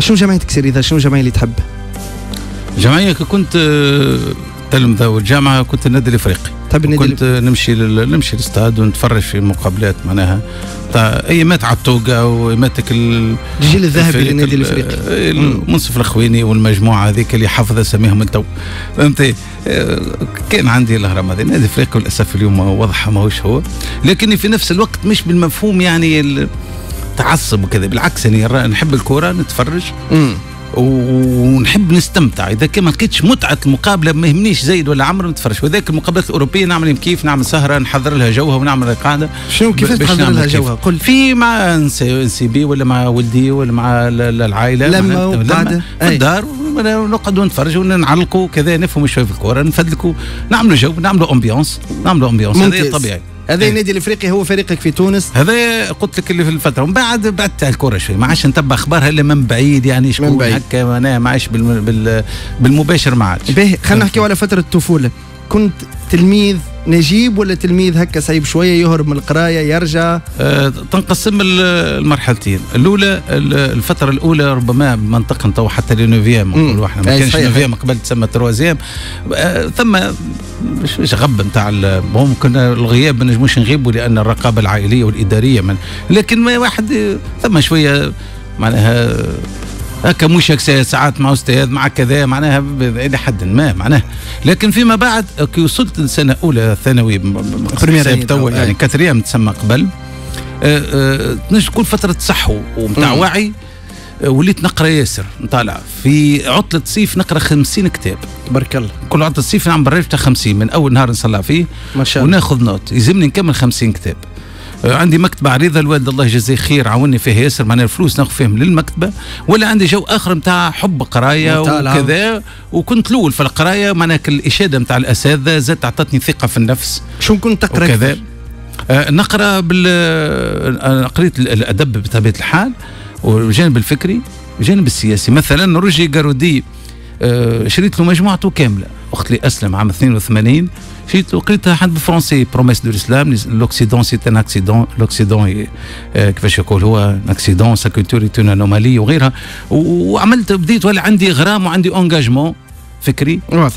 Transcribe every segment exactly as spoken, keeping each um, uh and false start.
شنو جمعيتك سير إذا شنو الجمعية اللي تحب؟ جمعية كنت تلمذة والجامعة كنت النادي الافريقي. تحب النادي كنت نمشي لل... نمشي للاستاد ونتفرج في مقابلات معناها تاع ايامات عالتوقع واياماتك ال... الجيل الذهبي للنادي الافريقي، المنصف الاخويني والمجموعه هذيك اللي حافظ اساميهم من تو، فهمتي؟ كان عندي الهرم هذا النادي الافريقي وللاسف اليوم واضح ماهوش هو، لكني في نفس الوقت مش بالمفهوم يعني التعصب وكذا، بالعكس يعني نحب الكوره نتفرج امم ونحب نستمتع. اذا كان ما لقيتش متعه المقابله ما يهمنيش زايد ولا عمر نتفرج. وذاك المقابلات الاوروبيه نعمل كيف نعمل سهره نحضر لها جوها ونعمل قاعده. شنو كيفاش تحضر لها جوها؟ قل في مع ان سي بي ولا مع ولدي ولا مع العائله لما وقاعده في الدار ونقعدوا نتفرجوا ونعلقوا كذا نفهموا شويه في الكوره نفدلكوا نعملوا جو نعملوا امبيونس نعملوا امبيونس هذا طبيعي. هذا النادي الافريقي هو فريقك في تونس؟ هذا قلت لك اللي في الفتره ومن بعد بعدت على الكره شوي ما عادش نتبع اخبارها الا من بعيد يعني شكون هكا انا ما عادش بالمباشر ما عادش. باهي خلينا نحكيو على فتره الطفوله. كنت تلميذ نجيب ولا تلميذ هكا صعيب شويه يهرب من القرايه يرجع؟ أه تنقسم المرحلتين. الاولى الفتره الاولى ربما منطقه تو حتى لنوفيام نقولوا احنا ما كانش نوفيام قبل تسمى تروازيام أه ثم مش غب نتاع ممكن الغياب ما نجموش نغيبوا لان الرقابه العائليه والاداريه من لكن ما واحد ثم شويه معناها هكا مش ساعات مع استاذ مع كذا معناها الى حد ما معناها. لكن فيما بعد كي وصلت لسنه اولى ثانوي تو يعني كاتريام تسمى قبل تنجم تكون فتره صحو ومتاع وعي وليت نقرا ياسر نطالع في عطله صيف نقرا خمسين كتاب تبارك الله. كل عطله صيف نعمل برنامج تاع خمسين من اول نهار نصلع فيه ما شاء الله وناخذ نوت يلزمني نكمل خمسين كتاب. عندي مكتبة عريضة الوالد الله يجزيه خير عاوني فيها ياسر معناها الفلوس ناخذ فيهم للمكتبة. ولا عندي جو آخر نتاع حب قراية وكذا وكنت الأول في القراية معناها الإشادة نتاع الأساتذة زاد تعطتني ثقة في النفس. شو كنت تقرأ؟ وكذا آه نقرأ بال أنا قريت الأدب بطبيعة الحال والجانب الفكري والجانب السياسي. مثلا رجي جارودي آه شريت له مجموعته كاملة وقت اللي أسلم عام اثنين وثمانين شريت قريتها حد بالفرنسي بروميس دو الاسلام لوكسيدون سي ان اكسيدون لوكسيدون كيفاش يقول هو اكسيدون سا كولتور اون انومالي وغيرها. وعملت بديت ولا عندي غرام وعندي انجاجمون فكري واضح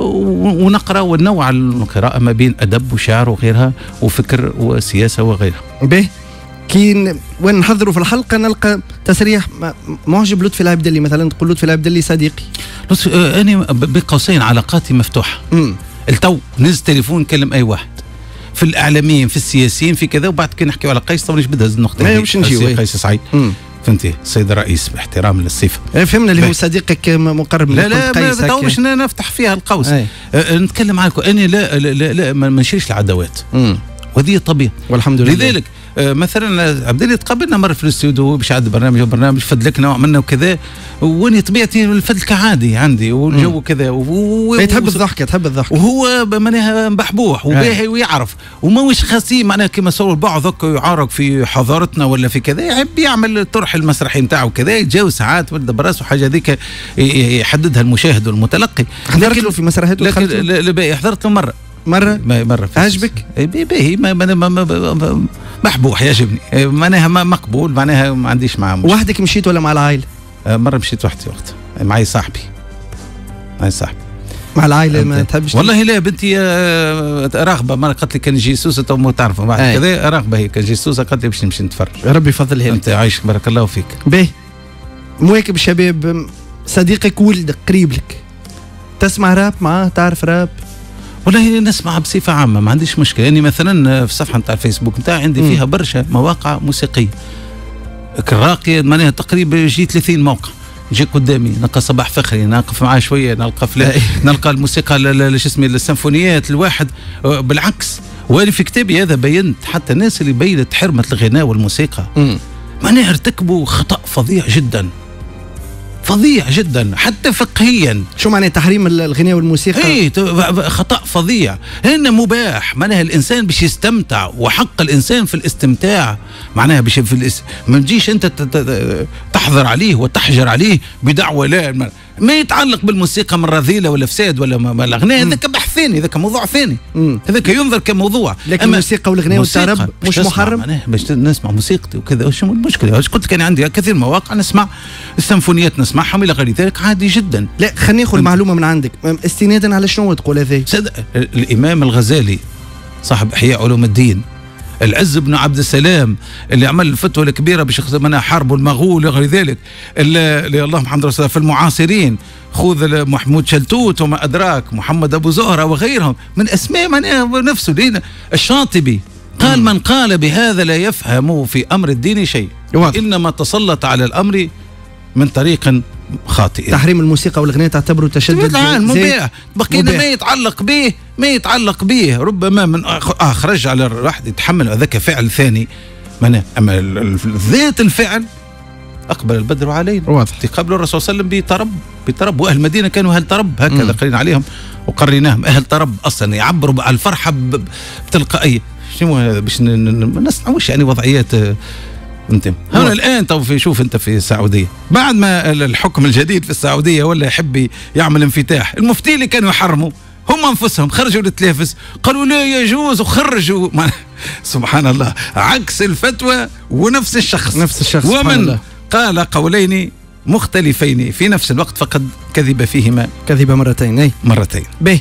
ونقرا ونوع القراءه ما بين ادب وشعر وغيرها وفكر وسياسه وغيرها. به كي وين نحضروا في الحلقه نلقى تسريح معجب لطفي العبدلي مثلا تقول لطفي العبدلي صديقي. لطفي انا بقوسين علاقاتي مفتوحه. امم التو نزل تليفون نكلم اي واحد في الاعلاميين في السياسيين في كذا وبعد كي نحكيو على قيس طبعا بدها النقطه هذه باش نجيو قيس سعيد فهمتي السيد الرئيس باحترام للصفه فهمنا اللي هو صديقك مقرب من لا لا قيس ما باش نفتح فيها القوس أه نتكلم معاكم انا لا لا لا, لا ما نشريش العداوات وهذه طبيعه والحمد لله. لذلك مثلا عبد الله تقابلنا مره في الاستوديو باش عاد برنامج وبرنامج فدلكنا وعملنا وكذا واني طبيعتي الفدل كعادي عندي والجو كذا و... تحب الضحكه تحب الضحكه وهو معناها محبوح وباهي ويعرف وماهوش خاصي معناها كما صور البعض هكا يعارض في حضارتنا ولا في كذا يحب يعمل الطرح المسرحي نتاعو كذا يتجاوز ساعات ولد براسه حاجه هذيك يحددها المشاهد والمتلقي. حضرت له في مسرحيته؟ لكن لا حضرت له مره مرة مرة عجبك؟ باهي ما ما ما محبوح يعجبني معناها مقبول معناها ما عنديش معاه مشكلة. وحدك مشيت ولا مع العائلة؟ مرة مشيت وحدي وقت معي صاحبي معي صاحبي مع العائلة ما تحبش؟ والله لا بنتي راغبة مرة قالت لي كان جيسوسة تو ما تعرفوا بعد كذا راغبة هي كان جيسوسة قالت لي باش نمشي نتفرج. ربي يفضلها لك. أنت عايشك بارك الله فيك. باهي مواكب الشباب صديقك ولدك قريب لك تسمع راب معاه تعرف راب؟ والله نسمع بصفة عامة ما عنديش مشكلة. يعني مثلا في الصفحة نتاع الفيسبوك نتاعي عندي فيها برشا مواقع موسيقية كراقية معناها تقريبا يجي ثلاثين موقع يجي قدامي نلقى صباح فخري نقف معاه شوية نلقى فلان نلقى الموسيقى شو اسمه السيمفونيات الواحد بالعكس. وانا في كتابي هذا بينت حتى الناس اللي بينت حرمة الغناء والموسيقى معناها ارتكبوا خطأ فظيع جدا فظيع جدا حتى فقهيا. شو معنى تحريم الغناء والموسيقى؟ اي خطأ فظيع. هنا مباح معناها الانسان باش يستمتع وحق الانسان في الاستمتاع معناها باش في الاس... ما تجيش انت تحظر عليه وتحجر عليه بدعوى لا ما يتعلق بالموسيقى من رذيله ولا فساد ولا ما الاغنيه، هذاك بحث ثاني، هذاك موضوع ثاني، هذاك ينظر كموضوع. لكن الموسيقى والاغنيه والطرب مش محرم باش نسمع موسيقتي وكذا. وش المشكله؟ واش قلت كان عندي كثير من المواقع نسمع السيمفونيات نسمعهم الى غير ذلك، عادي جدا. لا خليني ناخذ معلومه من عندك استنادا على شنو تقول هذه؟ الامام الغزالي صاحب احياء علوم الدين، العز بن عبد السلام اللي عمل الفتوى الكبيره بشخص منها حرب المغول وغير ذلك، اللي الله محمد رسول الله في المعاصرين، خذ محمود شلتوت وما ادراك، محمد ابو زهره وغيرهم من اسماء من نفسه. لينا الشاطبي قال من قال بهذا لا يفهم في امر الدين شيء، انما تسلط على الامر من طريق خاطئ. تحريم الموسيقى والاغنيه تعتبره تشدد مباح، بقينا ما يتعلق به ما يتعلق به ربما من اخرج على الواحد يتحمل هذاك فعل ثاني. اما ذات الفعل اقبل البدر علينا، واضح. قبل الرسول صلى الله عليه وسلم بطرب بطرب واهل المدينه كانوا اهل طرب، هكذا قرينا عليهم وقريناهم اهل طرب اصلا، يعبروا على الفرحه بتلقائيه. شنو هذا باش ما نسمعوش يعني وضعيات. انت هنا الان تو في شوف انت في السعوديه بعد ما الحكم الجديد في السعوديه ولا يحب يعمل انفتاح، المفتي اللي كانوا يحرموا هم انفسهم خرجوا للتلفز قالوا لا يجوز وخرجوا سبحان الله، عكس الفتوى ونفس الشخص نفس الشخص ومن قال قولين مختلفين في نفس الوقت فقد كذب فيهما كذب مرتين. اي مرتين. به